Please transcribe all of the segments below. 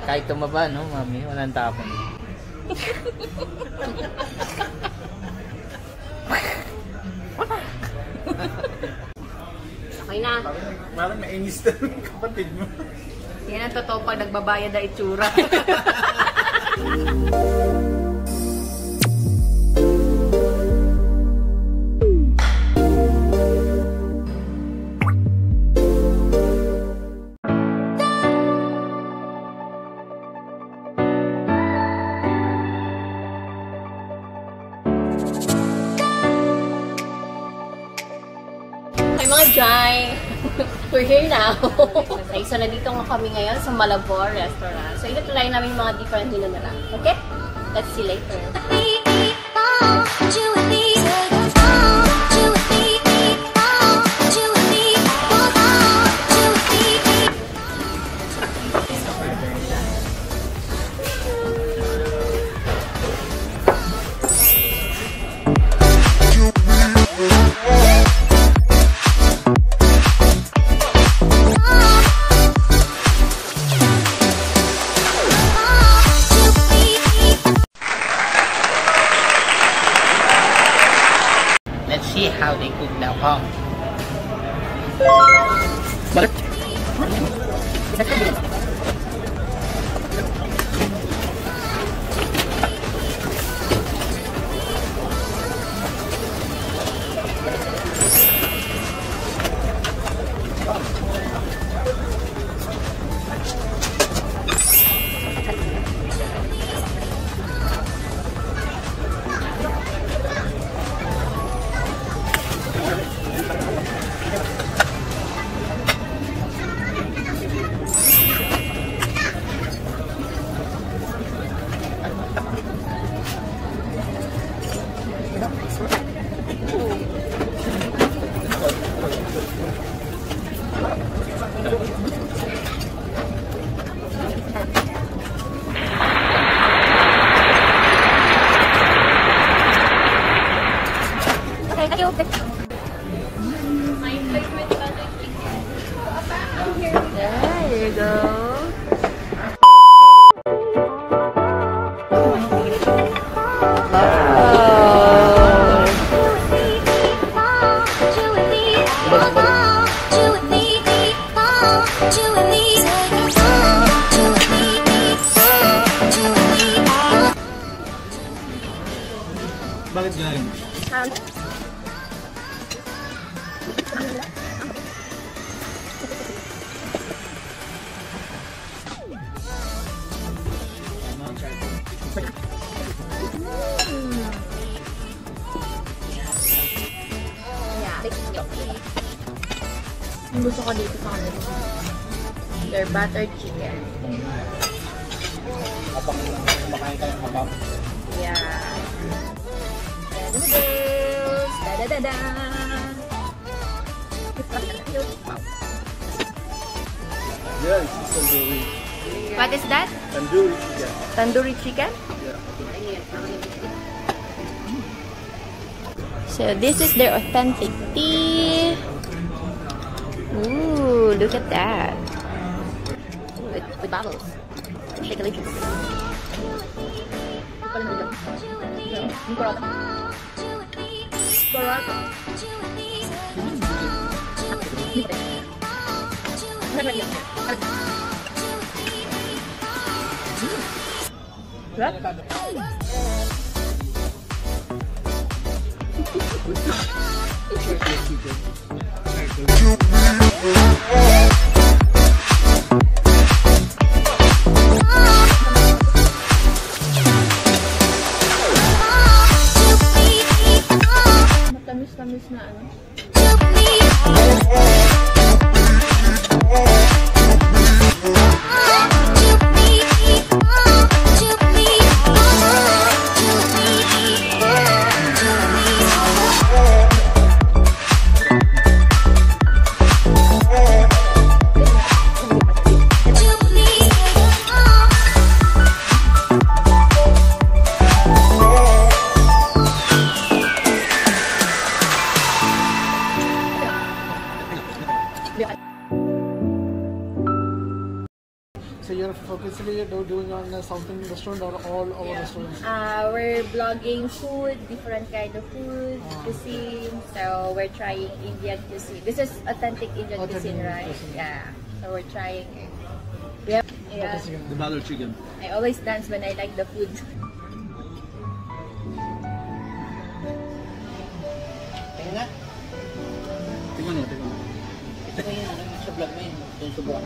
Kahit tumaba, no, mami? Walang tapon. Okay na. Parang nainis na yung kapatid mo. Yan ang totoo pag nagbabayad na itsura. Mga Jai, we're here now. Okay, so nandito nga kami ngayon sa Malabor Restaurant. So ito-try namin yung mga different menu nila. Okay? Let's see later. Let's see how they cook the ham. Bakit? There you go. Bakit ganyan? Ang gusto ko dito sa kanila. Their buttered chicken. Kapag kumakain tayo ng kabab. Yeah. Noodles! Da-da-da-da! Yeah, it's tandoori. What is that? Tandoori chicken. Tandoori chicken? Yeah. So this is their authentic tea. Ooh, look at that. With bubbles. Shake a little. Matamis-tamis na ano. you're focusing doing on a South Indian restaurant or all our restaurants? We're vlogging food, different kind of food, cuisine. So we're trying Indian cuisine. This is authentic Indian cuisine, right? Yeah. So we're trying it. Yeah. The butter chicken. I always dance when I like the food. Tingnan nga. Tingnan mo. Ito ko yun, sa vlog mo yun. Yung subukan.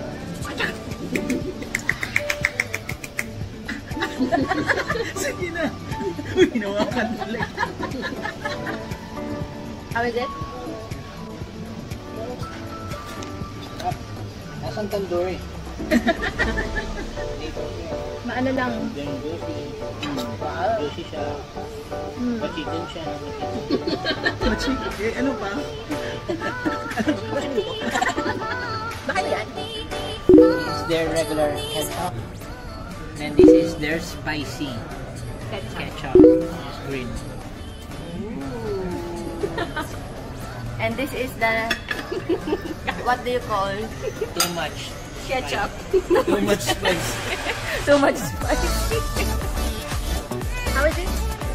Sige na. Uy, hinawakan ulit. How is it? Nasaan tandoori? Maano lang. Then juicy. Juicy siya. Machitin siya. Machik. Eh, ano pa? Baka yan? This is their regular ketchup. And this is their spicy ketchup. It's green. And this is the, what do you call? Too much. Ketchup. Too much spice. Too much spice. How is it?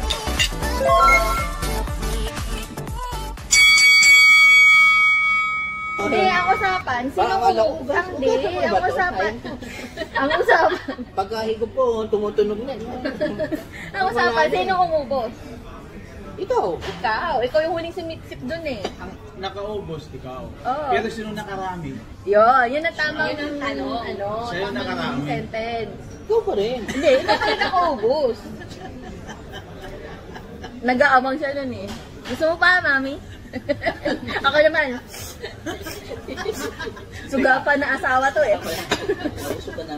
Hindi, ang usapan. Sino kumukugang? Hindi, ang usapan. Ang usapan. Pagkahigop po, tumutunog na. Ang usapan, sino kumubos? Ikaw. Ikaw. Ikaw yung huling sumitsip dun eh. Ang nakaubos, ikaw. Oo. Pero sino nakarami? Yun ang tamang Siya yung nakarami. sentence. Ikaw pa rin. Hindi, ikaw pa rin nakaubos. Nag-aamang siya nun eh. Gusto mo pa, mami? Ako naman. Sugapan na asawa to eh. Mabusog ka na.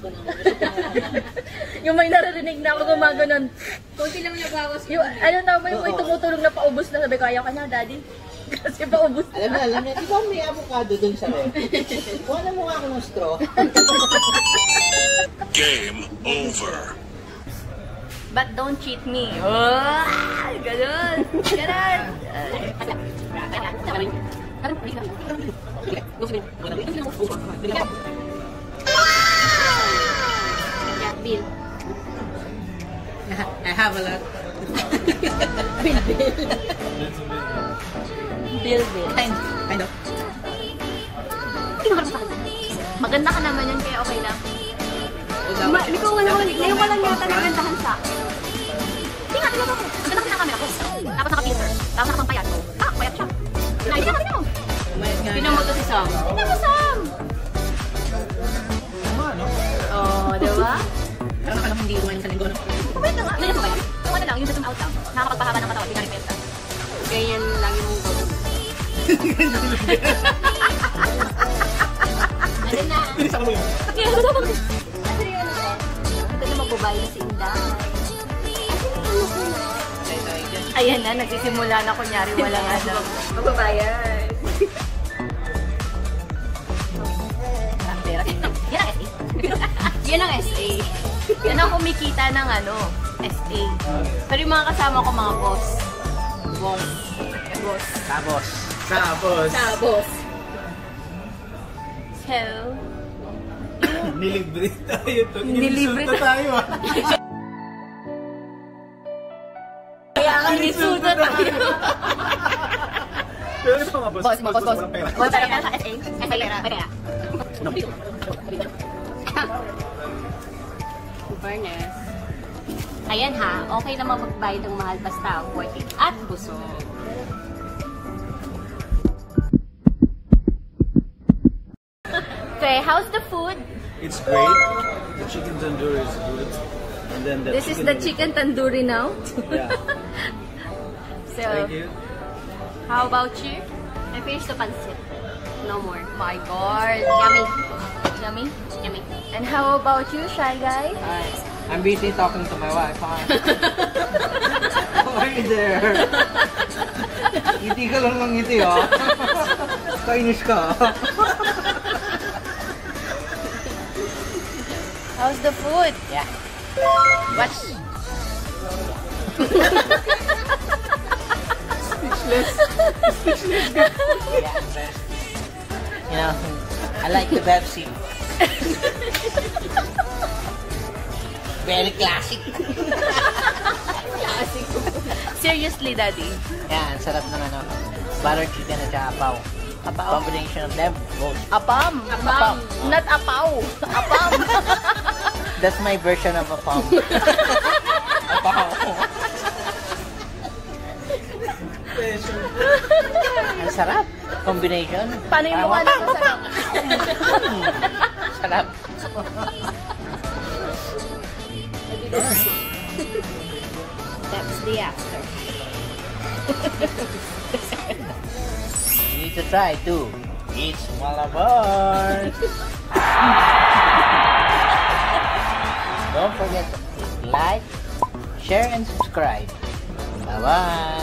Yung may naririnig na ako gumaganon. Kunti lang nabawas ko. Yung, ano tawag mo yung may tumutulong na paubos na. Sabi ko, ayaw ka na, daddy. Kasi paubos na. Alam niya. Di ba may avocado dun sa ref? Kuha na mo nga ako ng straw. Game over. But don't cheat me. Oh, ganun. Ganun. Bill. I have a lot. Bill. Kind of. Maganda ka naman yan, kaya okay lang. Ikaw ngayon walang yata nagandahan sa akin. Tingnan ako. Maganda kasi ng camera ko. Tapos naka-filter. Tapos nakapampayat ko. Payat siya. Tingnan mo. Tingnan mo to si Sam. Tingnan mo, Sam. Oh, diba? Parang alam hindi iwan sa linggo. Wait lang nga. Ganyan mo ba yan? Yung ano lang, yung zoom out lang. Nakakapagpahaba ng katawan, pinaripenta. Ganyan lang yung mong Ano na? Bilisan mo yun. Kaya ano ba? Ano yun ako? Ito na magbabayad na si Inday. Ayan na, nagsisimula na kunyari walang ano. Magbabayad. Yan ang SA. Yan ang kumikita ng ano, SA. Pero yung mga kasama ko mga boss. Boss. Tapos. Boss. So, Nilibre tayo to. Nilibre Nilisulta tayo ah. kaya nga nisuta tayo. Pero ito mga boss. Boss. Walang pera. Boss, talaga sa SA? SA, pera. Fairness. Ayan ha, okay naman magbayad ng mahal basta worth it at busog. Okay, how's the food? It's great. The chicken tandoori is good. And then the This is the chicken tandoori now. Yeah. So, Thank you. how about you? I finished the pancit. No more. My God. Yummy. Yummy. And how about you, Shy Guy? Hi. I'm busy talking to my wife. Hi. Hi there. Ngiti ka lang ng ngiti, oh. Kainis ka. How's the food? Yeah. What's... Yeah, you know, I like the Pepsi. Very classic. Seriously, Daddy. Yan, sarap ng ano. Butter chicken at saka apaw. Apaw? Combination of them, both. Apam. Apam. Not apaw. Apam. That's my version of apaw. Apaw. Ang sarap. Combination. Paano yung mukha na masarap? Sarap. That's the after. You need to try too. It's Malabar. Don't forget to like, share, and subscribe. Bye-bye.